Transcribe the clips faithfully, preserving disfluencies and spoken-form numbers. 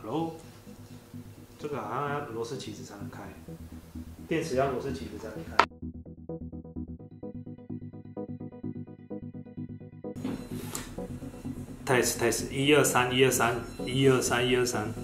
，Hello， 这个好像要螺丝起子才能开，电池要螺丝起子才能开。test test， 一二三，一二三，一二三，一二三，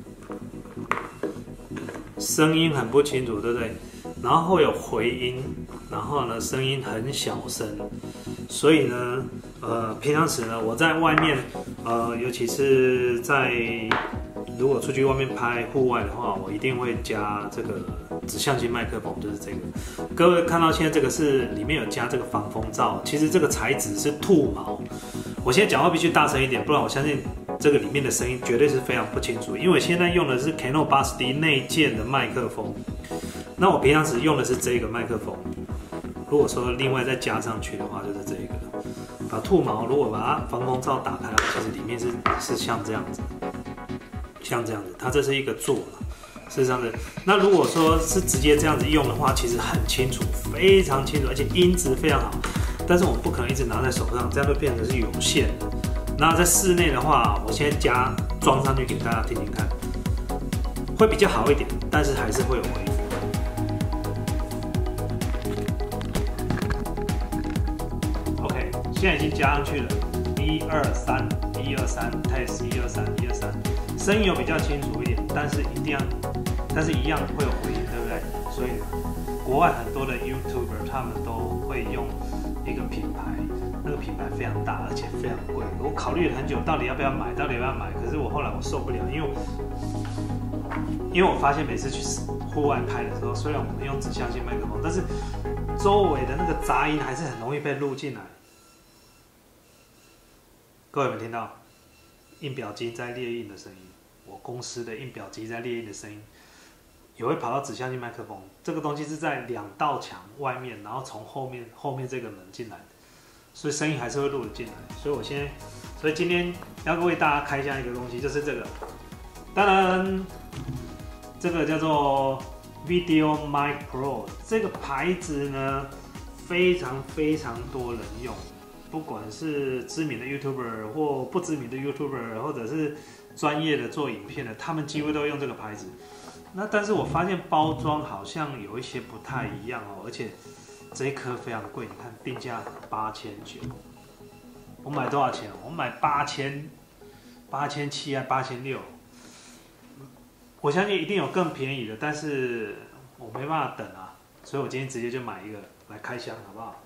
声音很不清楚，对不对？然后会有回音，然后呢，声音很小声，所以呢，呃，平常时呢，我在外面，呃，尤其是在如果出去外面拍户外的话，我一定会加这个指向性麦克风，就是这个。各位看到现在这个是里面有加这个防风罩，其实这个材质是兔毛。我现在讲话必须大声一点，不然我相信这个里面的声音绝对是非常不清楚。因为我现在用的是 Canon 八十 D 内建的麦克风，那我平常时用的是这个麦克风。如果说另外再加上去的话，就是这个。把兔毛如果把它防风罩打开，其实里面是是像这样子，像这样子，它这是一个座了。事实上是，那如果说是直接这样子用的话，其实很清楚，非常清楚，而且音质非常好。但是我们不可能一直拿在手上，这样就变成是有线的。那在室内的话，我先加装上去给大家听听看，会比较好一点，但是还是会有回音。OK， 现在已经加上去了，一二三，一二三 ，test 一二三，一二三，声音有比较清楚一点，但是一定要，但是一样会有回音，对不对？所以国外很多的 YouTuber 他们都会用一个品牌，那个品牌非常大，而且非常贵。我考虑了很久，到底要不要买，到底要不要买？可是我后来我受不了，因为因为我发现每次去户外拍的时候，虽然我们用指向性麦克风，但是周围的那个杂音还是很容易被录进来。各位有没有听到印表机在列印的声音？我公司的印表机在列印的声音。也会跑到指向性麦克风，这个东西是在两道墙外面，然后从后面后面这个门进来的，所以声音还是会录得进来。所以我先，所以今天要为大家开箱一个东西，就是这个，当然，这个叫做 Video Mic Pro， 这个牌子呢非常非常多人用，不管是知名的 YouTuber 或不知名的 YouTuber， 或者是专业的做影片的，他们几乎都用这个牌子。那但是我发现包装好像有一些不太一样哦，而且这一颗非常贵，你看定价八千九，我买多少钱？我买八千八千七还八千六，我相信一定有更便宜的，但是我没办法等啊，所以我今天直接就买一个来开箱，好不好？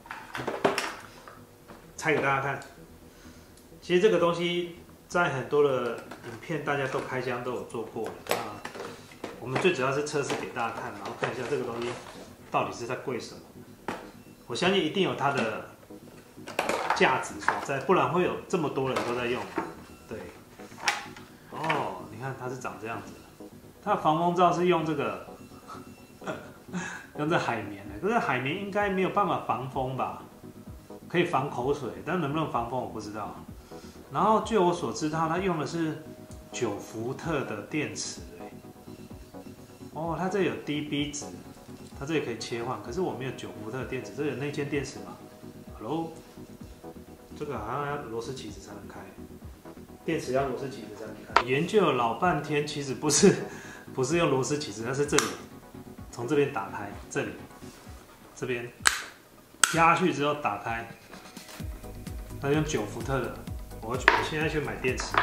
拆给大家看。其实这个东西在很多的影片大家都开箱都有做过的啊。我们最主要是测试给大家看，然后看一下这个东西到底是在贵什么。我相信一定有它的价值所在，不然会有这么多人都在用。对，哦，你看它是长这样子的，它的防风罩是用这个用这海绵的，可是海绵应该没有办法防风吧？可以防口水，但能不能防风我不知道。然后据我所知，它它用的是九伏特的电池。哦，它这有 D B 值，它这里可以切换，可是我没有九伏特的电池，这有内建电池吗 ？Hello， 这个好像要螺丝起子才能开，电池要螺丝起子才能开。研究了老半天，其实不是不是用螺丝起子，它是这里，从这边打开，这里，这边压下去之后打开，它用九伏特的，我我现在去买电池。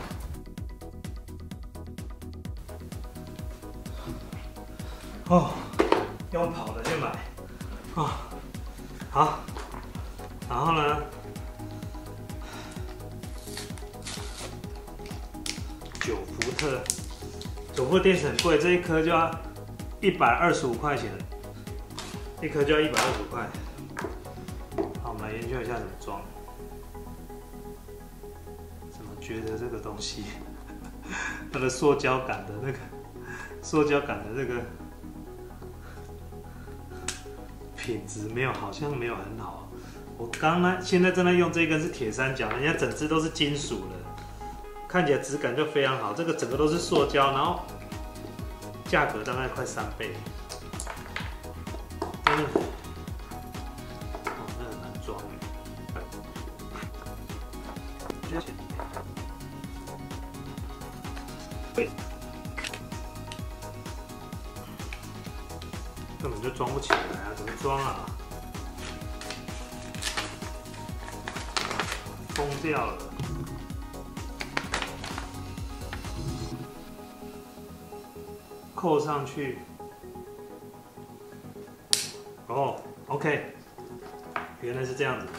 哦，用跑的去买，哦，好，然后呢，九伏特，九伏电池很贵，这一颗就要一百二十五块钱，一颗就要一百二十五块。好，我们来研究一下怎么装。怎么觉得这个东西，它的塑胶感的那个，塑胶感的这个。品质没有，好像没有很好。我刚呢，现在正在用这根是铁三角，人家整只都是金属的，看起来质感就非常好。这个整个都是塑胶，然后价格大概快三倍，真的，哦，那很难装哎。 根本就装不起来啊！怎么装啊？疯掉了！扣上去。哦 ，OK， 原来是这样子。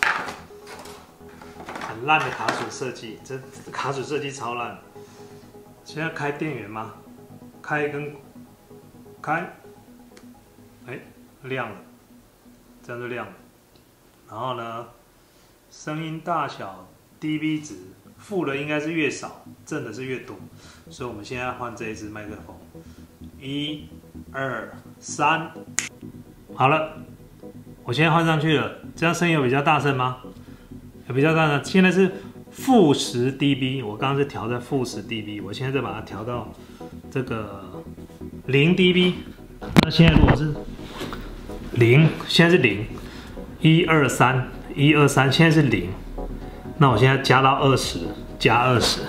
很烂的卡榫设计，这卡榫设计超烂。现在开电源吗？开跟开。 哎，亮了，这样就亮了。然后呢，声音大小 dB 值负的应该是越少，正的是越多，所以我们现在换这一支麦克风。一、二、三，好了，我现在换上去了，这样声音有比较大声吗？有比较大声。现在是负十 dB， 我刚刚是调在负十 dB， 我现在再把它调到这个零 dB。那现在如果是 零，现在是零，一二三，一二三，现在是零。那我现在加到二十，加二十，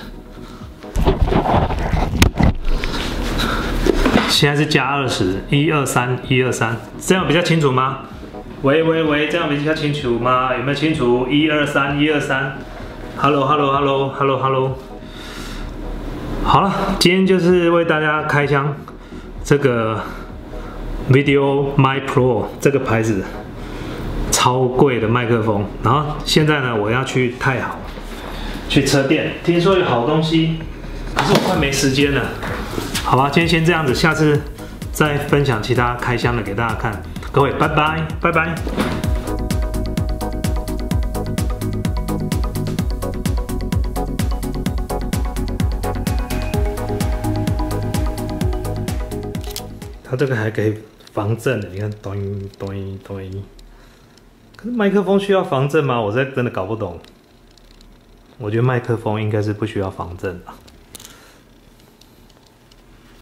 现在是加二十，一二三，一二三，这样比较清楚吗？喂喂喂，这样比较清楚吗？有没有清楚？一二三，一二三 ，Hello Hello Hello Hello Hello。好了，今天就是为大家开箱这个 Video Mic Pro 这个牌子超贵的麦克风，然后现在呢，我要去太好去车店，听说有好东西，可是我快没时间了。好吧，今天先这样子，下次再分享其他开箱的给大家看。各位，拜拜，拜拜。它这个还可以防震的，你看，咚咚咚。可是麦克风需要防震吗？我这真的搞不懂。我觉得麦克风应该是不需要防震的。